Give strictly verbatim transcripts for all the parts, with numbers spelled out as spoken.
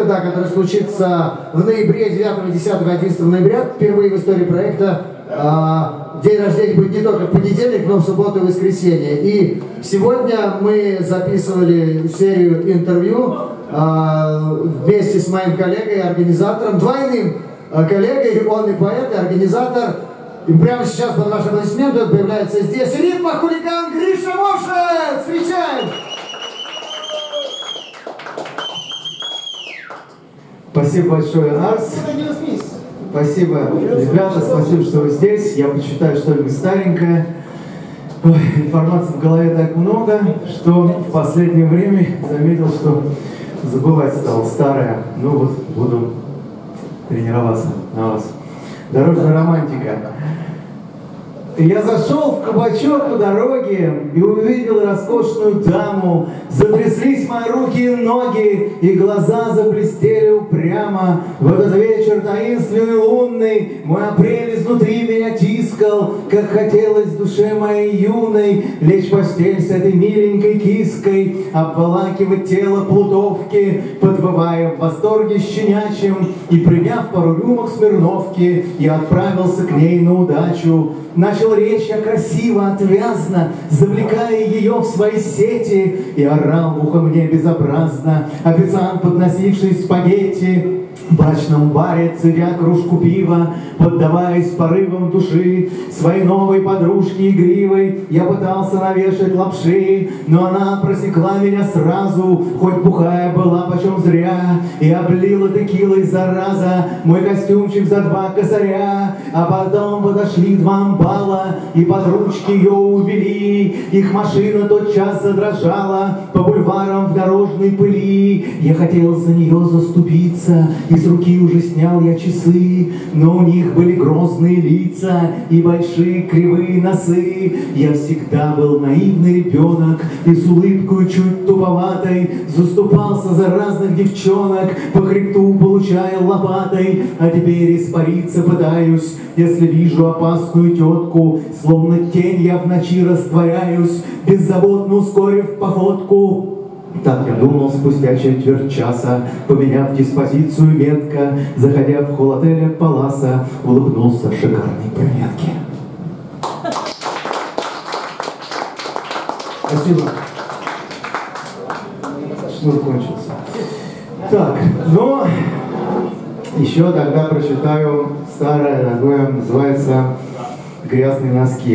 да, который случится в ноябре, девятого, десятого, одиннадцатого ноября, впервые в истории проекта. А, день рождения будет не только в понедельник, но в субботу и воскресенье. И сегодня мы записывали серию интервью а, вместе с моим коллегой, организатором, двойным а, коллегой, он и поэт, и организатор. И прямо сейчас под ваши аплодисменты появляется здесь ритмо-хулиган Гриша Мошев! Встречаем! Спасибо большое, Арс. Спасибо, ребята, спасибо, что вы здесь. Я почитаю что-нибудь старенькое. Ой, информации в голове так много, что в последнее время заметил, что забывать стал старое. Ну вот, буду тренироваться на вас. Дорожная романтика. Я зашел в кабачок по дороге и увидел роскошную даму. Затряслись мои руки и ноги, и глаза заблестели упрямо. В этот вечер таинственный лунный мой апрель изнутри меня тискал, как хотелось душе моей юной лечь в постель с этой миленькой киской, обволакивать тело плутовки, подвывая в восторге щенячьем, и приняв пару рюмок Смирновки, я отправился к ней на удачу. Начал речь я красиво, отвязно, завлекая ее в свои сети, и орал в ухо мне безобразно официант, подносивший спагетти. В брачном баре, цедя кружку пива, поддаваясь порывам души своей новой подружке игривой, я пытался навешать лапши, но она просекла меня сразу, хоть бухая была почем зря, и облила текилой, зараза, мой костюмчик за два косаря. А потом подошли два амбала и под ручки ее увели, их машина тотчас задрожала по бульварам в дорожной пыли. Я хотел за нее заступиться, из руки уже снял я часы, но у них были грозные лица и большие кривые носы. Я всегда был наивный ребенок и с улыбкой чуть туповатой заступался за разных девчонок, по хребту получая лопатой. А теперь испариться пытаюсь, если вижу опасную тетку, словно тень я в ночи растворяюсь, беззаботно ускорив походку. Так я думал спустя четверть часа, поменяв диспозицию метко, заходя в холл отеля Паласа, улыбнулся шикарной брюнетке. Спасибо. Шнур кончился. Так, ну, еще тогда прочитаю старое такое, называется «Грязные носки».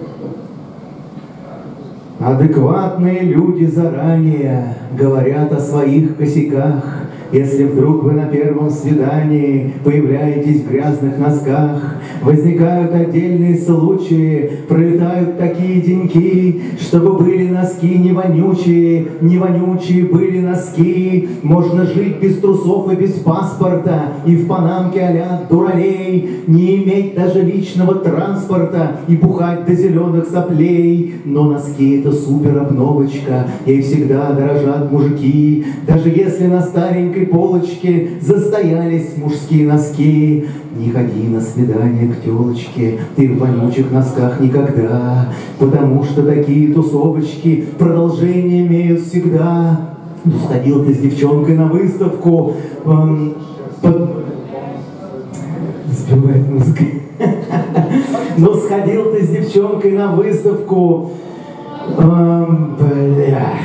Адекватные люди заранее говорят о своих косяках. Если вдруг вы на первом свидании появляетесь в грязных носках, возникают отдельные случаи, пролетают такие деньки, чтобы были носки не вонючие, не вонючие были носки. Можно жить без трусов и без паспорта, и в панамке а-ля дуралей, не иметь даже личного транспорта и бухать до зеленых соплей. Но носки — это супер обновочка, ей всегда дорожат мужики, даже если на старенькой полочке застоялись мужские носки. Не ходи на свидание к телочке ты в вонючих носках никогда, потому что такие тусовочки продолжение имеют всегда. Ну, сходил ты с девчонкой на выставку, эм, под... сбивает музыка. Ну, сходил ты с девчонкой на выставку, эм, блядь.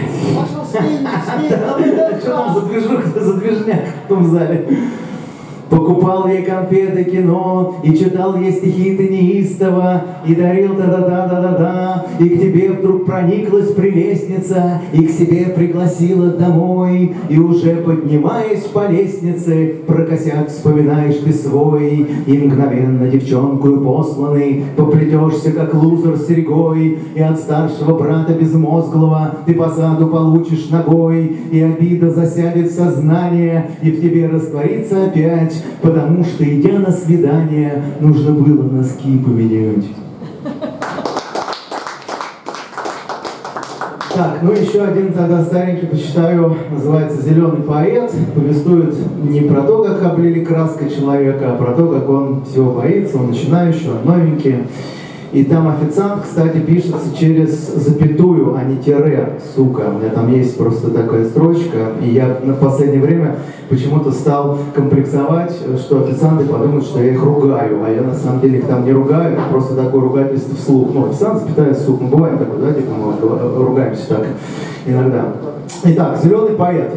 Что там за движуха, за движняк в том зале? Покупал ей конфеты, кино, и читал ей стихи ты неистово, и дарил та-да-да-да-да-да, и к тебе вдруг прониклась прелестница, и к себе пригласила домой, и уже поднимаясь по лестнице, про косяк вспоминаешь ты свой, и мгновенно девчонкую посланный поплетешься, как лузер с серьгой, и от старшего брата безмозглого ты по саду получишь ногой, и обида засядет в сознание, и в тебе растворится опять, потому что, идя на свидание, нужно было носки поменять. Так, ну еще один тогда старенький почитаю, называется «Зеленый поэт». Повествует не про то, как облили краской человека, а про то, как он всего боится, он начинающий, он новенький. И там официант, кстати, пишется через запятую, а не тире, сука. У меня там есть просто такая строчка, и я на последнее время почему-то стал комплексовать, что официанты подумают, что я их ругаю, а я на самом деле их там не ругаю, это просто такое ругательство вслух. Ну, официант запятая, сука, ну бывает такое, да, типа мы ругаемся так иногда. Итак, зеленый поэт.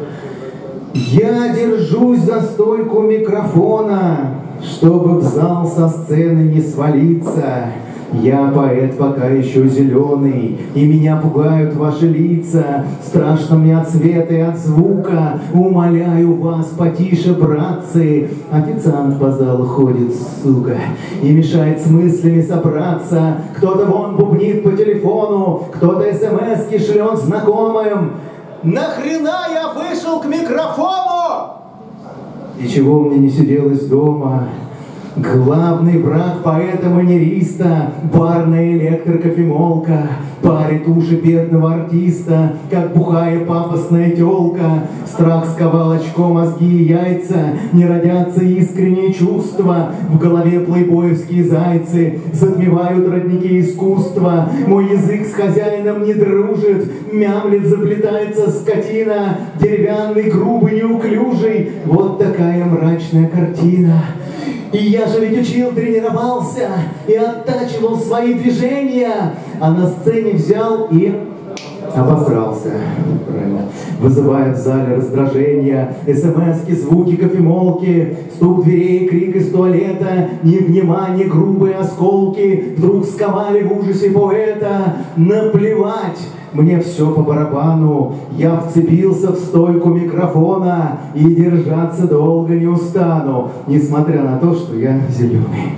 Я держусь за стойку микрофона, чтобы в зал со сцены не свалиться. Я поэт пока еще зеленый, и меня пугают ваши лица. Страшно мне от света и от звука. Умоляю вас, потише, братцы. Официант по залу ходит, сука, и мешает с мыслями собраться. Кто-то вон бубнит по телефону, кто-то смс-ки шлет знакомым. Нахрена я вышел к микрофону? И чего мне не сиделось дома? Главный враг поэта-манериста, барная электрокофемолка, парит уши бедного артиста, как бухая пафосная тёлка. Страх сковал очко, мозги и яйца, не родятся искренние чувства. В голове плейбоевские зайцы затмевают родники искусства. Мой язык с хозяином не дружит, мямлет, заплетается скотина, деревянный, грубый, неуклюжий. Вот такая мрачная картина. И я же ведь учил, тренировался и оттачивал свои движения, а на сцене взял и обосрался, правильно, вызывая в зале раздражение. СМСки, звуки кофемолки, стук дверей, крик из туалета, невнимание, грубые осколки вдруг сковали в ужасе поэта. Наплевать, мне все по барабану, я вцепился в стойку микрофона и держаться долго не устану, несмотря на то, что я зеленый.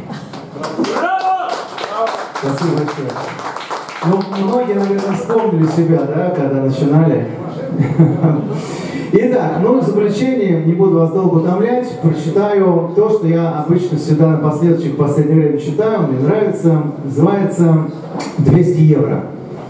Спасибо большое. Ну, многие, наверное, вспомнили себя, да, когда начинали. Итак, ну, в заключение, не буду вас долго утомлять, прочитаю то, что я обычно всегда напоследок в последнее время читаю, мне нравится, называется «двести евро».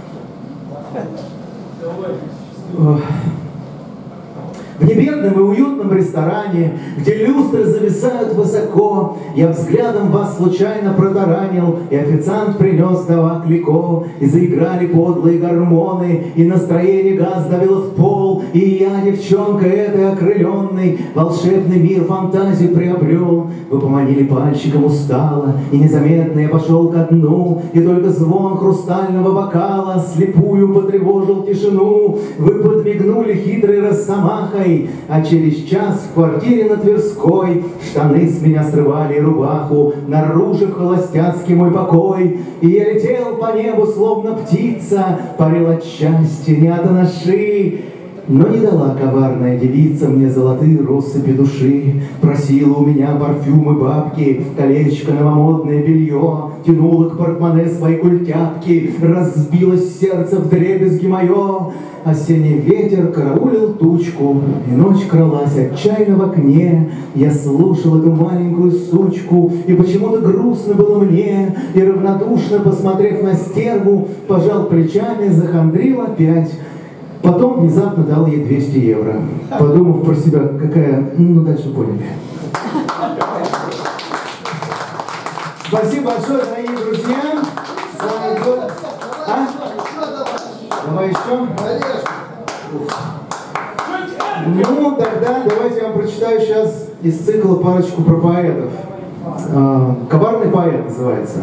В небедном и уютном ресторане, где люстры зависают высоко, я взглядом вас случайно протаранил, и официант принес давак лико, и заиграли подлые гормоны, и настроение газ давило в пол, и я, девчонка этой окрыленной, волшебный мир фантазии приобрел. Вы поманили пальчиком устало, и незаметно я пошел ко дну, и только звон хрустального бокала слепую потревожил тишину. Вы подмигнули хитрой росомахой, а через час в квартире на Тверской штаны с меня срывали и рубаху, нарушив холостяцкий мой покой. И я летел по небу, словно птица, парил от счастья, не от анаши. Но не дала коварная девица мне золотые россыпи души. Просила у меня парфюмы бабки, колечко, новомодное белье, тянула к портмоне свои культяпки, разбилось сердце вдребезги мое. Осенний ветер караулил тучку, и ночь кралась отчаянно в окне. Я слушал эту маленькую сучку, и почему-то грустно было мне. И равнодушно, посмотрев на стерву, пожал плечами, захандрил опять. Потом внезапно дал ей двести евро, подумав про себя, какая... Ну, дальше поняли. Спасибо большое, дорогие друзья. А? Давай еще? Ну, тогда давайте я вам прочитаю сейчас из цикла парочку про поэтов. «Коварный поэт» называется.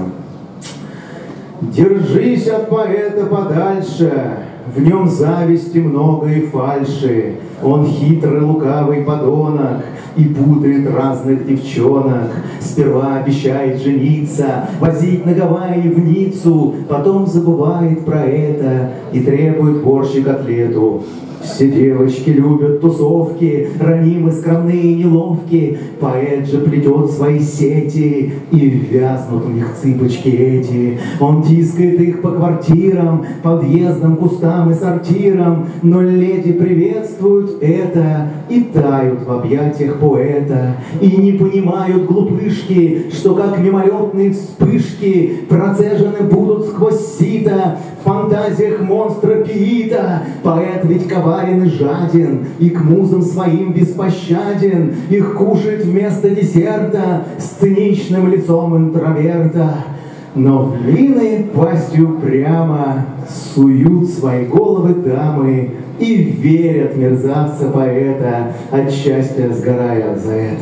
Держись от поэта подальше, в нем зависти много и фальши. Он хитрый, лукавый подонок и путает разных девчонок. Сперва обещает жениться, возить на Гавайи в Ниццу, потом забывает про это и требует борщ и котлету. Все девочки любят тусовки, ранимы, скромные и неловки. Поэт же плетет свои сети, и вязнут у них цыпочки эти. Он тискает их по квартирам, подъездам, кустам и сортирам. Но леди приветствуют это и тают в объятиях поэта. И не понимают глупышки, что как мимолетные вспышки процежены будут сквозь сито в фантазиях монстра Пиита. Поэт ведь коварен и жаден, и к музам своим беспощаден. Их кушает вместо десерта с циничным лицом интроверта. Но в львиной пастью прямо суют свои головы дамы и верят мерзавца поэта, от счастья сгорая за это.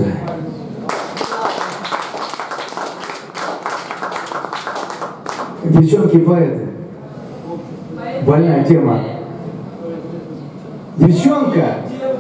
Девчонки-поэты. Больная тема. Девчонка!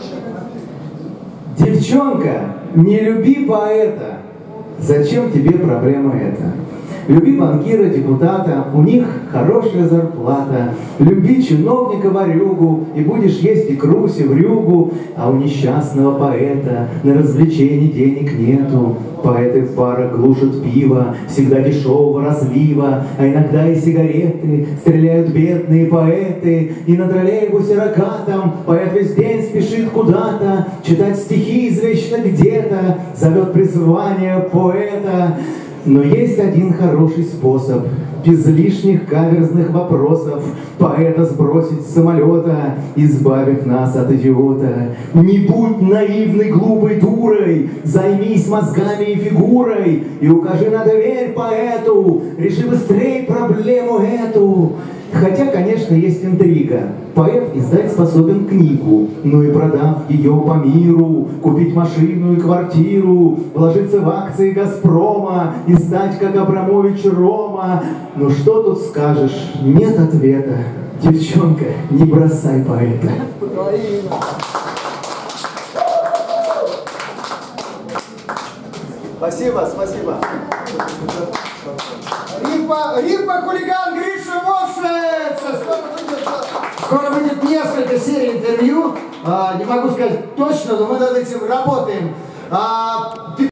Девчонка, не люби поэта. Зачем тебе проблема эта? Люби банкира, депутата, у них хорошая зарплата. Люби чиновника-ворюгу, и будешь есть икру, севрюгу. А у несчастного поэта на развлечение денег нету. Поэты в барах глушат пиво, всегда дешевого разлива. А иногда и сигареты стреляют бедные поэты. И на троллейбусе ракатом поэт весь день спешит куда-то. Читать стихи извечно где-то, зовет призвание поэта. Но есть один хороший способ, без лишних каверзных вопросов, поэта сбросить с самолета, избавив нас от идиота. Не будь наивной глупой дурой, займись мозгами и фигурой, и укажи на дверь поэту, реши быстрей проблему эту. Хотя, конечно, есть интрига. Поэт издать способен книгу, ну и продав ее по миру, купить машину и квартиру, вложиться в акции Газпрома и стать как Абрамович Рома. Ну что тут скажешь? Нет ответа. Девчонка, не бросай поэта. Спасибо, спасибо. Рипа, Рипа, хулиган, Гриша Мовшец! Скоро выйдет, скоро выйдет несколько серий интервью. А, не могу сказать точно, но мы над этим работаем. А,